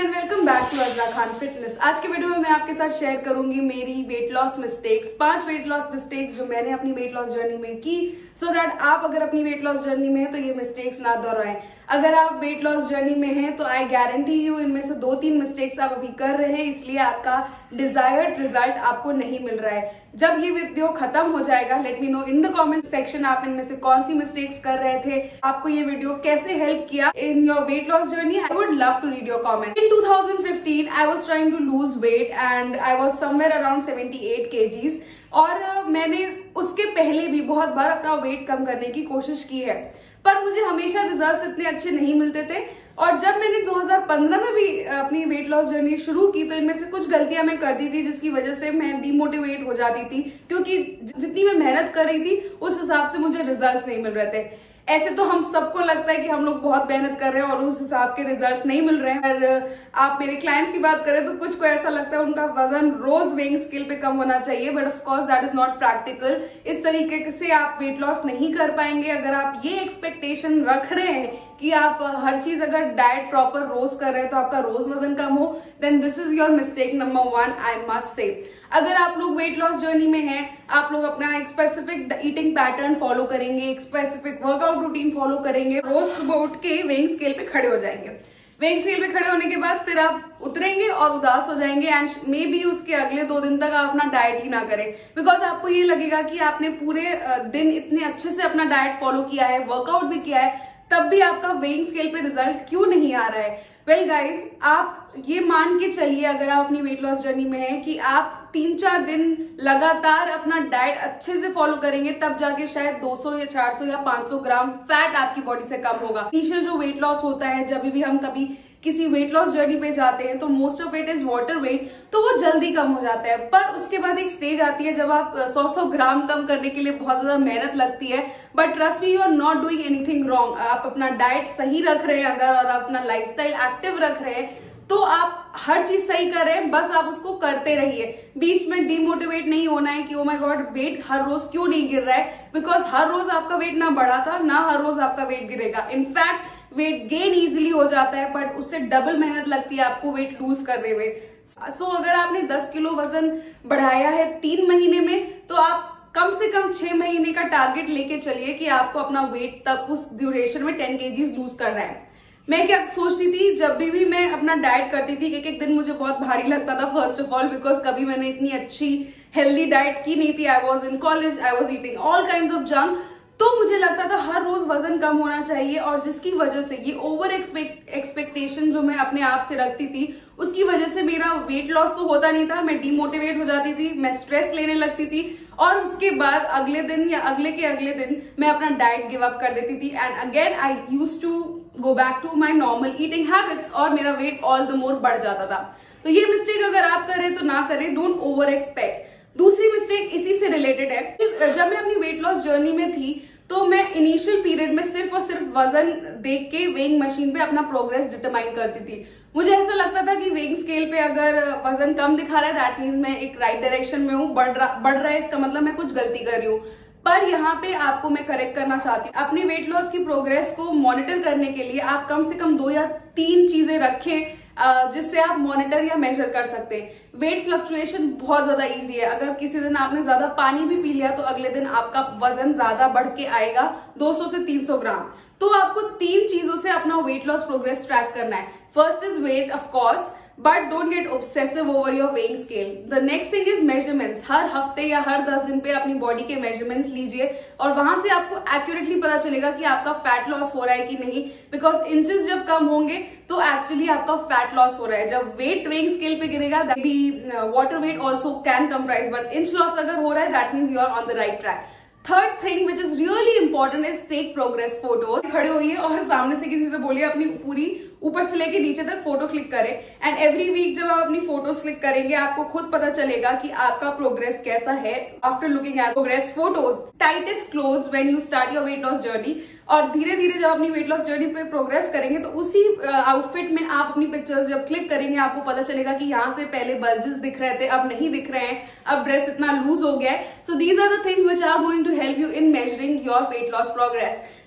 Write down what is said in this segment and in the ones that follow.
And welcome back to Azra Khan fitness. आज के video में मैं आपके साथ शेयर करूंगी मेरी weight loss mistakes, 5 weight loss mistakes जो मैंने अपनी वेट लॉस जर्नी में की, सो दैट आप अगर अपनी वेट लॉस जर्नी में हैं तो ये मिस्टेक्स ना दोहराएं। अगर आप वेट लॉस जर्नी में हैं तो आई गारंटी यू इनमें से 2-3 मिस्टेक्स आप अभी कर रहे हैं, इसलिए आपका डिजायर्ड रिजल्ट आपको नहीं मिल रहा है। जब ये वीडियो खत्म हो जाएगा, let me know in the comment section आप इनमें से कौन सी मिस्टेक्स कर रहे थे, आपको ये वीडियो कैसे हेल्प किया in your weight loss journey. I would love to read your comment. In 2015 I was trying to lose weight and I was somewhere around 78 kgs और मैंने उसके पहले भी बहुत बार अपना वेट कम करने की कोशिश की है, पर मुझे हमेशा रिजल्ट्स इतने अच्छे नहीं मिलते थे। और जब मैंने 2015 में भी अपनी वेट लॉस जर्नी शुरू की तो इनमें से कुछ गलतियां मैं करती थी जिसकी वजह से मैं डिमोटिवेट हो जाती थी, क्योंकि जितनी मैं मेहनत कर रही थी उस हिसाब से मुझे रिजल्ट्स नहीं मिल रहे थे। ऐसे तो हम सबको लगता है कि हम लोग बहुत मेहनत कर रहे हैं और उस हिसाब के रिजल्ट्स नहीं मिल रहे हैं। अगर आप मेरे क्लाइंट्स की बात करें तो कुछ को ऐसा लगता है उनका वजन रोज वेइंग स्केल पे कम होना चाहिए, but of course that is not practical. इस तरीके से आप वेट लॉस नहीं कर पाएंगे। अगर आप ये एक्सपेक्टेशन रख रहे हैं कि आप हर चीज अगर डाइट प्रॉपर रोज कर रहे हैं तो आपका रोज वजन कम हो, then this is your mistake number 1 I must say. अगर आप लोग वेट लॉस जर्नी में हैं, आप लोग अपना एक स्पेसिफिक ईटिंग पैटर्न फॉलो करेंगे, एक स्पेसिफिक वर्कआउट रूटीन फॉलो करेंगे, रोज सुबह उठ के वेइंग स्केल पे खड़े हो जाएंगे। वेइंग स्केल पे खड़े होने के बाद फिर आप उतरेंगे और उदास हो जाएंगे एंड मे बी उसके अगले 2 दिन तक आप अपना डाइट ही ना करें, बिकॉज आपको ये लगेगा कि आपने पूरे दिन इतने अच्छे से अपना डाइट फॉलो किया है, वर्कआउट भी किया है, तब भी आपका वेइंग स्केल पे रिजल्ट क्यों नहीं आ रहा है। वेल गाइज, आप ये मान के चलिए अगर आप अपनी वेट लॉस जर्नी में हैं कि आप 3-4 दिन लगातार अपना डाइट अच्छे से फॉलो करेंगे, तब जाके शायद 200 या 400 या 500 ग्राम फैट आपकी बॉडी से कम होगा। इनिशियल जो वेट लॉस होता है, जब भी हम कभी किसी वेट लॉस जर्नी पे जाते हैं तो most of it is water weight, तो वो जल्दी कम हो जाता है। पर उसके बाद एक स्टेज आती है जब आप 100 ग्राम कम करने के लिए बहुत ज्यादा मेहनत लगती है, but trust me, you are not doing anything wrong. आप अपना डाइट सही रख रहे हैं अगर, और अपना लाइफस्टाइल एक्टिव रख रहे हैं तो आप हर चीज सही कर रहे हैं, बस आप उसको करते रहिए। बीच में डिमोटिवेट नहीं होना है कि ओ माय गॉड वेट हर रोज क्यों नहीं गिर रहा है, बिकॉज हर रोज आपका वेट ना बढ़ा था ना हर रोज आपका वेट गिरेगा। इनफैक्ट वेट गेन इजीली हो जाता है, बट उससे डबल मेहनत लगती है आपको वेट लूज करने में। सो अगर आपने 10 किलो वजन बढ़ाया है 3 महीने में, तो आप कम से कम 6 महीने का टारगेट लेके चलिए कि आपको अपना वेट तब उस ड्यूरेशन में 10 kgs लूज करना है। मैं क्या सोचती थी, जब भी मैं अपना डाइट करती थी, एक दिन मुझे बहुत भारी लगता था फर्स्ट ऑफ ऑल, बिकॉज कभी मैंने इतनी अच्छी हेल्दी डाइट की नहीं थी। I was in college, I was eating all kind of junk, तो मुझे लगता था हर रोज वजन कम होना चाहिए, और जिसकी वजह से ये ओवर एक्सपेक्टेशन जो मैं अपने आप से रखती थी, उसकी वजह से मेरा वेट लॉस तो होता नहीं था, मैं डिमोटिवेट हो जाती थी, मैं स्ट्रेस लेने लगती थी, और उसके बाद अगले दिन या अगले के अगले दिन मैं अपना डाइट गिव अप कर देती थी and again I used to go back to my normal eating habits, और मेरा वेट ऑल द मोर बढ़ जाता था। तो ये मिस्टेक अगर आप करें तो ना करें, डोंट ओवर एक्सपेक्ट। दूसरी मिस्टेक इसी से रिलेटेड है। जब मैं अपनी वेट लॉस जर्नी में थी तो मैं इनिशियल पीरियड में सिर्फ और सिर्फ वजन देख के वेइंग मशीन पे अपना प्रोग्रेस डिटरमाइन करती थी। मुझे ऐसा लगता था कि वेइंग स्केल पे अगर वजन कम दिखा रहा है दैट मीन्स मैं एक राइट डायरेक्शन में हूँ, बढ़ रहा है, इसका मतलब मैं कुछ गलती कर रही हूँ। पर यहाँ पे आपको मैं करेक्ट करना चाहती हूँ, अपनी वेट लॉस की प्रोग्रेस को मॉनिटर करने के लिए आप कम से कम 2 या 3 चीजें रखें जिससे आप मॉनिटर या मेजर कर सकते हैं। वेट फ्लक्चुएशन बहुत ज्यादा इजी है। अगर किसी दिन आपने ज्यादा पानी भी पी लिया तो अगले दिन आपका वजन ज्यादा बढ़ के आएगा 200 से 300 ग्राम। तो आपको 3 चीजों से अपना वेट लॉस प्रोग्रेस ट्रैक करना है। First is weight of course, but don't get obsessive over your weighing scale. The next thing is measurements. हर हफ्ते या हर 10 दिन पे अपनी बॉडी के मेजरमेंट्स लीजिए, और वहां से आपको एक्यूरेटली पता चलेगा कि आपका फैट लॉस हो रहा है कि नहीं, बिकॉज इंचेस जब कम होंगे तो एक्चुअली आपका फैट लॉस हो रहा है। जब वेट वेइंग स्केल पे गिरेगा, water weight also can comprise, but inch loss अगर हो रहा है that means you are on the right track. Third thing which is really important is take progress photos. खड़े होइए और सामने से किसी से बोलिए अपनी पूरी ऊपर से लेके नीचे तक फोटो क्लिक करें, एंड एवरी वीक जब आप अपनी फोटोज क्लिक करेंगे आपको खुद पता चलेगा कि आपका प्रोग्रेस कैसा है after looking at progress photos. Tightest clothes when you start your weight loss journey, और धीरे धीरे जब अपनी वेट लॉस जर्नी पे प्रोग्रेस करेंगे तो उसी आउटफिट में आप अपनी पिक्चर्स जब क्लिक करेंगे आपको पता चलेगा कि यहाँ से पहले बल्जेस दिख रहे थे, अब नहीं दिख रहे हैं, अब ड्रेस इतना लूज हो गया है। So these are the things which are going to help you in measuring your weight loss progress.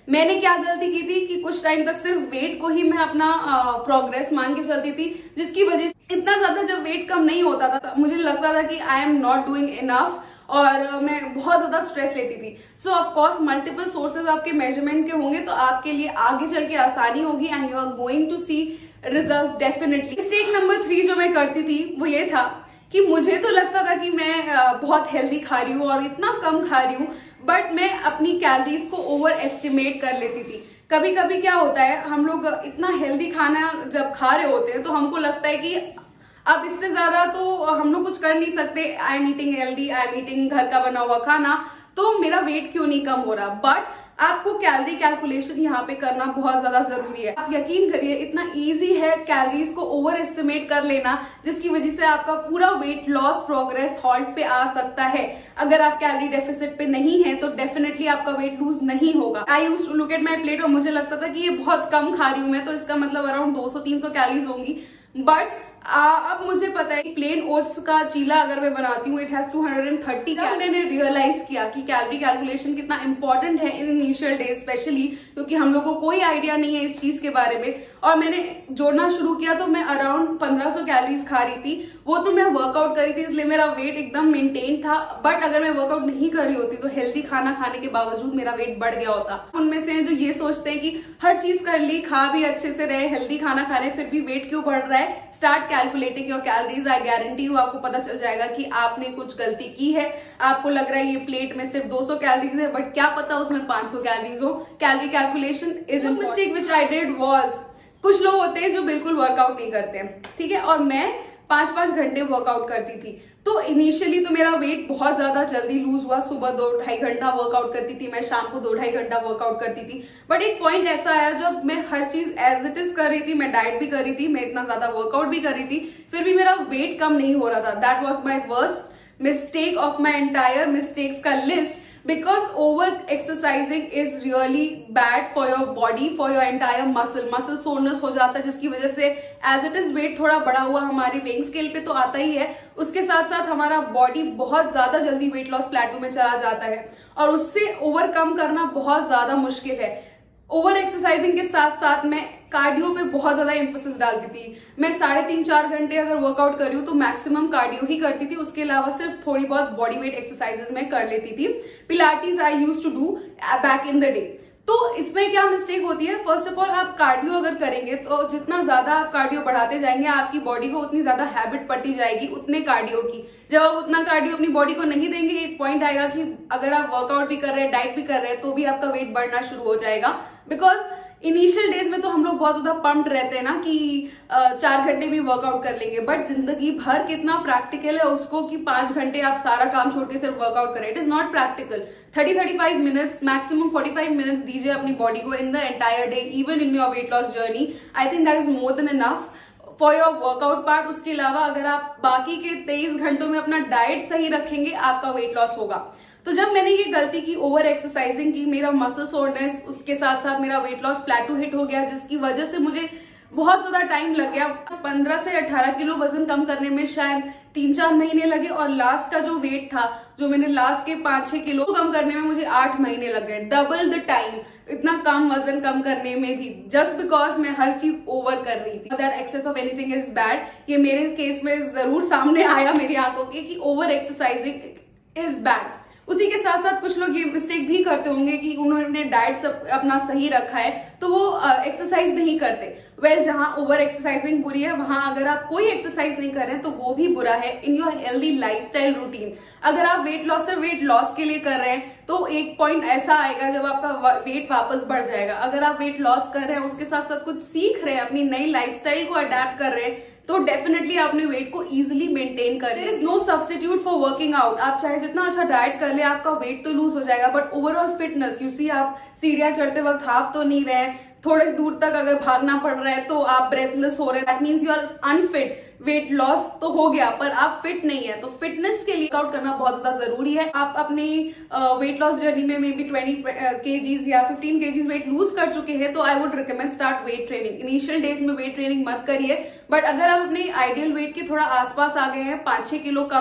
मैंने क्या गलती की थी कि कुछ टाइम तक सिर्फ वेट को ही मैं अपना प्रोग्रेस मान के चलती थी, जिसकी वजह से इतना ज्यादा जब वेट कम नहीं होता था मुझे लगता था कि I am not doing enough और मैं बहुत ज्यादा स्ट्रेस लेती थी। So of course multiple sources आपके मेजरमेंट के होंगे तो आपके लिए आगे चल के आसानी होगी and you are going to see result definitely. Mistake number 3 जो मैं करती थी वो ये था कि मुझे तो लगता था कि मैं बहुत हेल्दी खा रही हूँ और इतना कम खा रही हूँ, बट मैं अपनी कैलोरीज को ओवर एस्टिमेट कर लेती थी। कभी कभी क्या होता है, हम लोग इतना हेल्दी खाना जब खा रहे होते हैं तो हमको लगता है कि अब इससे ज्यादा तो हम लोग कुछ कर नहीं सकते, I am eating healthy, I am eating घर का बना हुआ खाना, तो मेरा वेट क्यों नहीं कम हो रहा। बट आपको कैलोरी कैलकुलेशन यहाँ पे करना बहुत ज्यादा जरूरी है। आप यकीन करिए इतना इजी है कैलोरीज को ओवर एस्टिमेट कर लेना, जिसकी वजह से आपका पूरा वेट लॉस प्रोग्रेस हॉल्ट पे आ सकता है। अगर आप कैलोरी डेफिसिट पे नहीं है तो डेफिनेटली आपका वेट लूज नहीं होगा। I used to look at my plate और मुझे लगता था कि ये बहुत कम खा रही हूँ मैं, तो इसका मतलब अराउंड 200-300 कैलोरीज होंगी। बट अब मुझे पता है कि प्लेन ओट्स का चीला अगर मैं बनाती हूँ इट हैज 230 कैलोरी। मैंने रियलाइज किया कि कैलोरी कैलकुलेशन कितना इंपॉर्टेंट है इन इनिशियल डेज स्पेशली, क्योंकि हम लोगों को कोई आइडिया नहीं है इस चीज के बारे में। और मैंने जोड़ना शुरू किया तो मैं अराउंड 1500 कैलोरीज खा रही थी। वो तो मैं वर्कआउट करी थी इसलिए मेरा वेट एकदम मेंटेन था, बट अगर मैं वर्कआउट नहीं कर रही होती तो हेल्दी खाना खाने के बावजूद मेरा वेट बढ़ गया होता। उनमें से जो ये सोचते हैं कि हर चीज कर ली, खा भी अच्छे से रहे, हेल्दी खाना खा रहे, फिर भी वेट क्यों बढ़ रहा है, start calculating your calories. I guarantee you आपको पता चल जाएगा कि आपने कुछ गलती की है। आपको लग रहा है ये प्लेट में सिर्फ 200 कैलोरीज है, बट क्या पता उसमें 500 कैलोरीज हो। Calorie calculation is a mistake which I did was, कुछ लोग होते हैं जो बिल्कुल वर्कआउट नहीं करते हैं, ठीक है, और मैं 5-5 घंटे वर्कआउट करती थी। तो इनिशियली तो मेरा वेट बहुत ज्यादा जल्दी लूज हुआ। सुबह 2-2.5 घंटा वर्कआउट करती थी मैं, शाम को 2-2.5 घंटा वर्कआउट करती थी। बट एक पॉइंट ऐसा आया जब मैं हर चीज एज इट इज कर रही थी, मैं डाइट भी कर रही थी, मैं इतना ज्यादा वर्कआउट भी कर रही थी, फिर भी मेरा वेट कम नहीं हो रहा था। That was my worst mistake of my entire mistakes का list, because over exercising is really bad for your body, for your entire muscle soreness हो जाता है, जिसकी वजह से as it is weight थोड़ा बढ़ा हुआ हमारी weighing scale पे तो आता ही है, उसके साथ साथ हमारा बॉडी बहुत ज्यादा जल्दी वेट लॉस प्लेटू में चला जाता है और उससे ओवरकम करना बहुत ज्यादा मुश्किल है। ओवर एक्सरसाइजिंग के साथ साथ मैं कार्डियो पे बहुत ज्यादा एम्फोसिस डालती थी। मैं 3.5-4 घंटे अगर वर्कआउट कर रही हूँ तो मैक्सिमम कार्डियो ही करती थी, उसके अलावा सिर्फ थोड़ी बहुत बॉडी वेट एक्सरसाइजेस में कर लेती थी। Pilates I used to do back in the day. तो इसमें क्या मिस्टेक होती है, फर्स्ट ऑफ ऑल आप कार्डियो अगर करेंगे तो जितना ज्यादा आप कार्डियो बढ़ाते जाएंगे आपकी बॉडी को उतनी ज्यादा हैबिट पड़ती जाएगी उतने कार्डियो की। जब आप उतना कार्डियो अपनी बॉडी को नहीं देंगे, एक पॉइंट आएगा कि अगर आप वर्कआउट भी कर रहे हैं, डाइट भी कर रहे हैं, तो भी आपका वेट बढ़ना शुरू हो जाएगा। बिकॉज इनिशियल डेज में तो हम लोग बहुत ज्यादा पंप्ड रहते हैं ना कि 4 घंटे भी वर्कआउट कर लेंगे, बट जिंदगी भर कितना प्रैक्टिकल है उसको कि 5 घंटे आप सारा काम छोड़ के सिर्फ वर्कआउट करें। It is not practical. 30-35 minutes maximum 45 minutes दीजिए अपनी बॉडी को in the entire day, even in your weight loss journey. I think that is more than enough for your workout part. उसके अलावा अगर आप बाकी के 23 घंटों में अपना डाइट सही रखेंगे आपका वेट लॉस होगा। तो जब मैंने ये गलती की, ओवर एक्सरसाइजिंग की, मेरा मसल सोरनेस, उसके साथ साथ मेरा वेट लॉस प्लेटू हिट हो गया, जिसकी वजह से मुझे बहुत ज्यादा टाइम लग गया। 15 से 18 किलो वजन कम करने में शायद 3-4 महीने लगे, और लास्ट का जो वेट था, जो मैंने लास्ट के 5-6 किलो कम करने में मुझे 8 महीने लग गए, डबल द टाइम, इतना कम वजन कम करने में भी, जस्ट बिकॉज मैं हर चीज ओवर कर रही थी। That excess of anything is bad, ये मेरे केस में जरूर सामने आया मेरी आंखों के कि ओवर एक्सरसाइजिंग इज बैड। उसी के साथ साथ कुछ लोग ये मिस्टेक भी करते होंगे कि उन्होंने डाइट सब अपना सही रखा है तो वो एक्सरसाइज नहीं करते। वेल, जहां ओवर एक्सरसाइजिंग बुरी है वहां अगर आप कोई एक्सरसाइज नहीं कर रहे हैं तो वो भी बुरा है in your healthy lifestyle routine. अगर आप वेट लॉस से वेट लॉस के लिए कर रहे हैं तो एक पॉइंट ऐसा आएगा जब आपका वेट वापस बढ़ जाएगा। अगर आप वेट लॉस कर रहे हैं उसके साथ साथ कुछ सीख रहे हैं, अपनी नई लाइफस्टाइल को अडेप्ट कर रहे हैं, तो डेफिनेटली आपने वेट को इजीली मेंटेन कर। There is no substitute for working out. आप चाहे जितना अच्छा डाइट कर ले आपका वेट तो लूज हो जाएगा, but overall fitness, you see, आप सीढ़ियां चढ़ते वक्त हाफ तो नहीं रहे, थोड़े दूर तक अगर भागना पड़ रहा है तो आप ब्रेथलेस हो रहे हैं, that means you are unfit. Weight loss तो हो गया पर आप फिट नहीं है, तो फिटनेस के लिए वर्कआउट करना बहुत ज्यादा जरूरी है। आप अपनी वेट लॉस जर्नी में मे बी 20 kgs या 15 kgs वेट लूज कर चुके हैं तो I would recommend start weight training. Initial days में वेट ट्रेनिंग मत करिए, बट अगर आप अपने आइडियल वेट के थोड़ा आसपास आ गए हैं, 5-6 किलो कम है,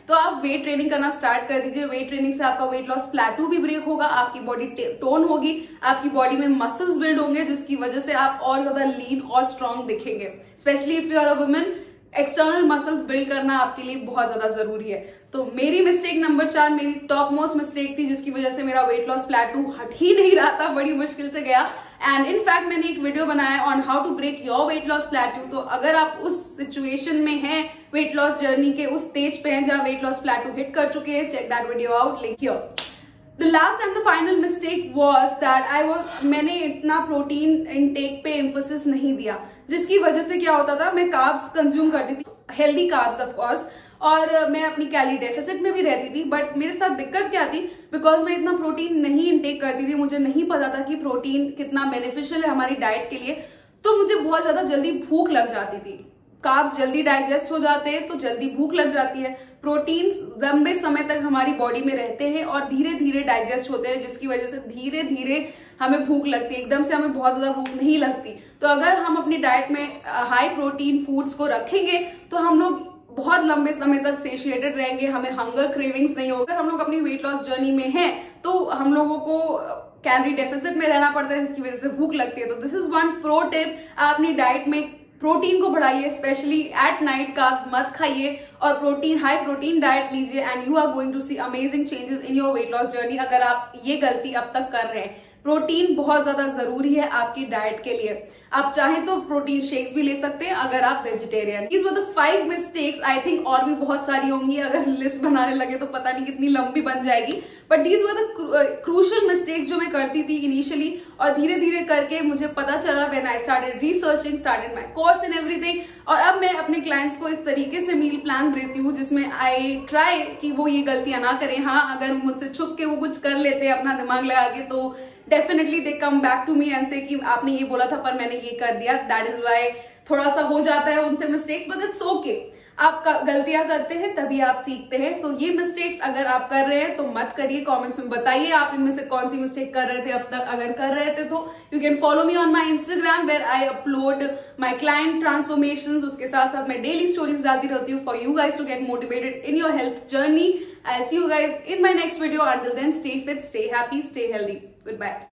तो आप वेट ट्रेनिंग करना स्टार्ट कर दीजिए। वेट ट्रेनिंग से आपका वेट लॉस प्लेटू भी ब्रेक होगा, आपकी बॉडी टोन होगी, आपकी बॉडी में मसल्स बिल्ड होंगे, जिसकी वजह से आप और ज्यादा लीन और स्ट्रांग दिखेंगे। Specially if you are a woman, external muscles build करना आपके लिए बहुत ज्यादा जरूरी है। तो मेरी मिस्टेक नंबर 4 मेरी टॉप मोस्ट मिस्टेक थी, जिसकी वजह से मेरा वेट लॉस प्लेटू हट ही नहीं रहा था, बड़ी मुश्किल से गया। एंड इनफैक्ट मैंने एक वीडियो बनाया on how to break your weight loss plateau. तो अगर आप उस सिचुएशन में हैं, वेट लॉस जर्नी के उस स्टेज पे हैं जहां वेट लॉस प्लेटू हिट कर चुके हैं, check that video out, link here. The last and the final mistake was that मैंने इतना प्रोटीन इनटेक पे एम्फोसिस नहीं दिया, जिसकी वजह से क्या होता था, मैं कार्ब्स कंज्यूम करती थी, हेल्दी कार्ब्स ऑफ कोर्स, और मैं अपनी कैलोरी डेफिसिट में भी रहती थी। बट मेरे साथ दिक्कत क्या थी, बिकॉज मैं इतना प्रोटीन नहीं इनटेक करती थी, मुझे नहीं पता था कि प्रोटीन कितना बेनिफिशियल है हमारी डाइट के लिए, तो मुझे बहुत ज्यादा जल्दी भूख लग जाती थी। कार्ब्स जल्दी डाइजेस्ट हो जाते हैं तो जल्दी भूख लग जाती है। प्रोटीन लंबे समय तक हमारी बॉडी में रहते हैं और धीरे धीरे डाइजेस्ट होते हैं, जिसकी वजह से धीरे धीरे हमें भूख लगती है, एकदम से हमें बहुत ज्यादा भूख नहीं लगती। तो अगर हम अपनी डाइट में हाई प्रोटीन फूड्स को रखेंगे तो हम लोग बहुत लंबे समय तक सेशिएटेड रहेंगे, हमें हंगर क्रेविंग्स नहीं होगा। हम लोग अपनी वेट लॉस जर्नी में हैं तो हम लोगों को कैलोरी डेफिसिट में रहना पड़ता है, जिसकी वजह से भूख लगती है। तो this is one pro tip, आप अपनी डाइट में प्रोटीन को बढ़ाइए, स्पेशली एट नाइट कार्ब्स मत खाइए और हाई प्रोटीन डाइट लीजिए, and you are going to see amazing changes in your weight loss journey. अगर आप ये गलती अब तक कर रहे हैं, प्रोटीन बहुत ज्यादा जरूरी है आपकी डाइट के लिए। आप चाहें तो प्रोटीन शेक्स भी ले सकते हैं अगर आप vegetarian. These were the 5 mistakes, I think और भी बहुत सारी होंगी, अगर लिस्ट बनाने लगे तो पता नहीं कितनी लंबी बन जाएगी। But these were the crucial mistakes जो मैं करती थी इनिशियली, और धीरे धीरे करके मुझे पता चला when I started researching, started my course and everything. और अब मैं अपने क्लाइंट्स को इस तरीके से मील प्लान देती हूँ जिसमें आई ट्राई कि वो ये गलतियां ना करें। हाँ, अगर मुझसे छुप के वो कुछ कर लेते हैं अपना दिमाग लगा के, तो definitely they come back to me and say कि आपने ये बोला था पर मैंने ये कर दिया। दैट इज वाई थोड़ा सा हो जाता है उनसे मिस्टेक्स, बट इट्स ओके। आप गलतियां करते हैं तभी आप सीखते हैं। तो ये मिस्टेक्स अगर आप कर रहे हैं तो मत करिए, कमेंट्स में बताइए आप इनमें से कौन सी मिस्टेक कर रहे थे अब तक। अगर कर रहे थे तो you can follow me on my Instagram where I upload my client transformations. उसके साथ साथ मैं डेली स्टोरीज डालती रहती हूँ for you guys to get motivated in your health journey. I see you guys in my next video. Until then, stay fit, stay happy, stay healthy. Goodbye.